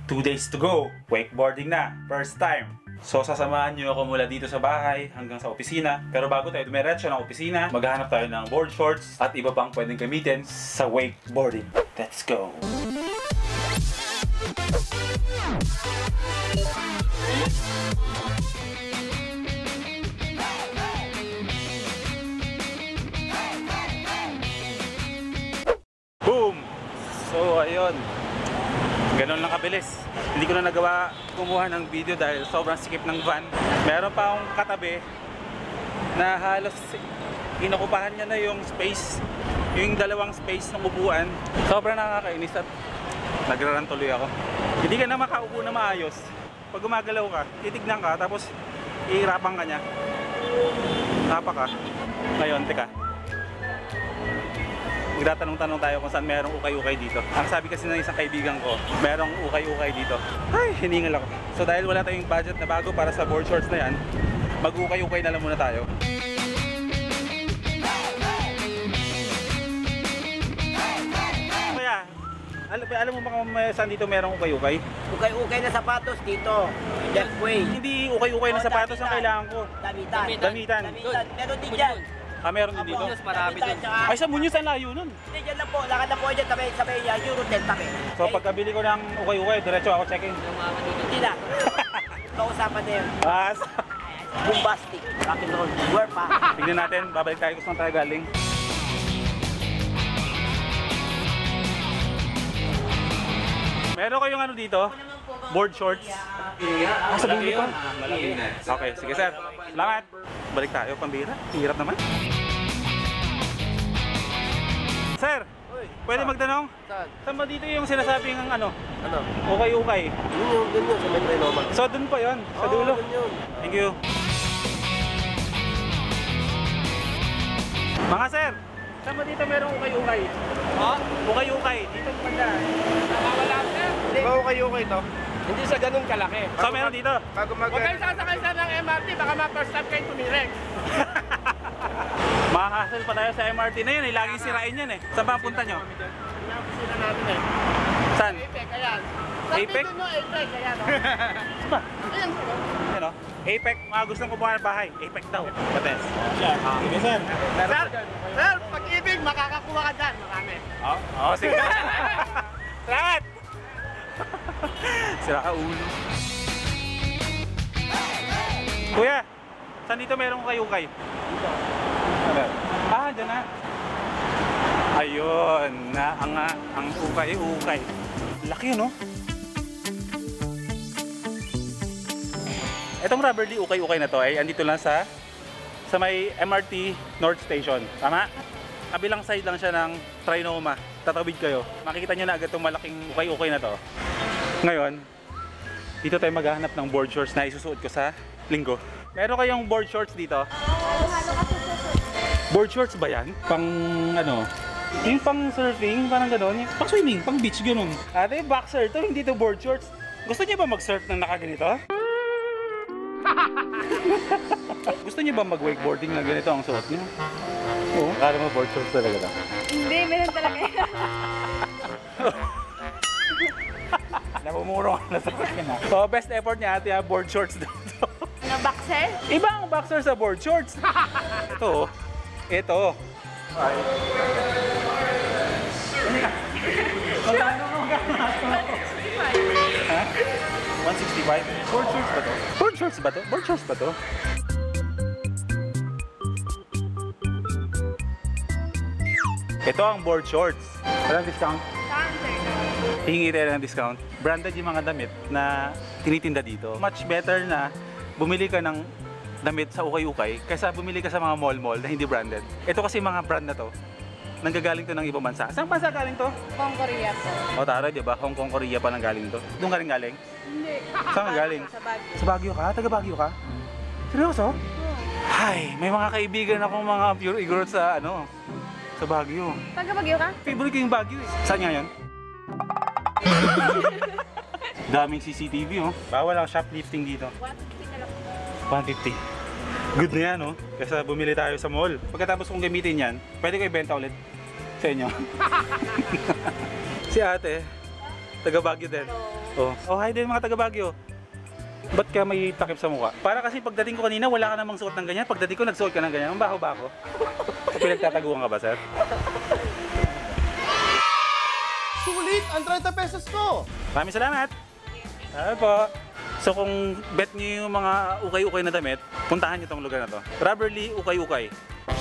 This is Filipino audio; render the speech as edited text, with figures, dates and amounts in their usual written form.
2 days to go. Wakeboarding na. First time. So sasamahan nyo ako mula dito sa bahay hanggang sa opisina. Pero bago tayo dumiretso ng opisina, maghahanap tayo ng board shorts at iba pang pwedeng gamitin sa wakeboarding. Let's go! Boom! So ayun, ganun lang kabilis. Hindi ko na nagawa kumuha ng video dahil sobrang sikip ng van. Meron pa akong katabi na halos inukupahan niya na yung space, yung dalawang space ng upuan. Sobrang nakakainis at nagraran tuloy ako. Hindi ka na makaupo na maayos. Pag gumagalaw ka, titignan ka, tapos ihirapan ka niya. Tapa ka. Ngayon, teka. Magtatanong-tanong tayo kung saan merong ukay-ukay dito. Ang sabi kasi ng isang kaibigan ko, merong ukay-ukay dito. Ay, hiningal ako. So dahil wala tayong budget na bago para sa board shorts na yan, mag-ukay-ukay na lang muna tayo. Kaya, alam mo ba saan dito merong ukay-ukay? Ukay-ukay na sapatos dito. Left way. Hindi ukay-ukay na sapatos ang kailangan ko. Damitan. Damitan. Meron din dyan. Ah, meron din dito? Marami din. Ay, sa Muñoz ang layo nun. Hindi, dyan lang po. Lakad na po dyan. Sabay Euro 10 tabi. So pagkabili ko ng ukay-ukay, diretso ako check-in. Hindi na. Pausapan na yun. As. Bombastic. Rock and roll. Work pa. Tignan natin, babalik tayo kung saan tayo galing. Meron kayong ano dito? Board shorts? Sa dulo pa? Okay, sige sir. Salamat. Balik tayo, pambira. Hirap naman. Sir, pwede magtanong? Saan? Saan ba dito yung sinasabing ng ano? Ano? Ukay-ukay. Dun yun, sa Metro Noma. So dun pa yun, sa dulo. Dun yun. Thank you. Mga sir, saan ba dito merong ukay-ukay? Ha? Ukay-ukay, dito yung banda. Nakawala sir. Ba ukay-ukay to? Hindi sa ganun kalaki. So meron dito? Bago Huwag kayo sasakay sa ng MRT, baka ma-first time kayo tumirek. Makakasal pa tayo sa MRT na yun eh, laging sirain yan eh. Saan ba ang punta nyo? Sila natin eh. Saan? Apex, ayan. Apex? Sabi nyo, Apex, ayan. Saan ba? Ayan. Ano? Apex, mga gustong kumuha ng bahay. Apex daw. Bates. Sige sir. Sir, pag-ibig, makakakuha ka dyan. Marami. Oo, sige. Salamat! Sira ka ulo. Kuya, saan dito merong ukay-ukay? Dito. Ah, dyan na. Ayun, na ang ukay-ukay. Laki yun, no? Itong rubberly ukay-ukay na to ay andito lang sa may MRT North Station. Tama? Kabilang side lang siya ng Trinoma. Tatawid kayo. Makikita nyo na agad itong malaking ukay-ukay na to. Ngayon, dito tayo maghahanap ng board shorts na isusuot ko sa linggo. Meron kayong board shorts dito? Board shorts ba yan? Pang ano? Yung pang surfing, parang gano'n. Pang swimming, pang beach, gano'n. Ate, boxer to, hindi to board shorts. Gusto niyo ba mag-surf ng nakaganito? Gusto niyo ba mag-wakeboarding na ganito ang suot niyo? Oo. Akala mo board shorts talaga to? Hindi, meron talaga yan. Napumuro ka na sa akin ha. So, best effort niya ate ha, board shorts daw to. Ano, boxer? Iba ang boxer sa board shorts. Ito. Ito. Ay. Magkano mo ha? 165? Board shorts ba to? Board shorts ba to? Board shorts ba to? Ito ang board shorts. Walang discount? Hihingi tayo ng discount. Branded yung mga damit na tinitinda dito. Much better na bumili ka ng damit sa ukay-ukay kaysa bumili ka sa mga mall-mall na hindi branded. Ito kasi mga brand na to, nanggagaling to ng ibang bansa. Saan bansa galing to? Hong Korea po. O tara, di ba? Hong Kong, Korea pa nang galing to. Doon ka rin galing? Hindi. Saan ka galing? Sa Baguio. Sa Baguio ka? Taga Baguio ka? Seryoso? Hay, may mga kaibigan akong mga pure igorot sa ano, sa Baguio. Taga Baguio ka? Favorite ko yung Baguio eh. Saan nga yun? Daming CCTV oh. Bawal ang shoplifting dito. 150 na lang. 150. Good na yan oh. Kaysa bumili tayo sa mall. Pagkatapos kong gamitin yan, pwede ko ibenta ulit sa inyo. Si ate, taga Baguio din. Oh, hi din mga taga Baguio. Ba't ka may takip sa mukha? Para kasi pagdating ko kanina, wala ka namang suot ng ganyan. Pagdating ko, nagsuot ka ng ganyan. Ang baho-baho. Pinagtataguan ka ba, sir? Sulit ang 30 pesos ko! Maraming salamat! Salamat po! So kung bet niyo yung mga ukay-ukay na damit, puntahan niyo tong lugar na to. Rubberly Ukay-Ukay.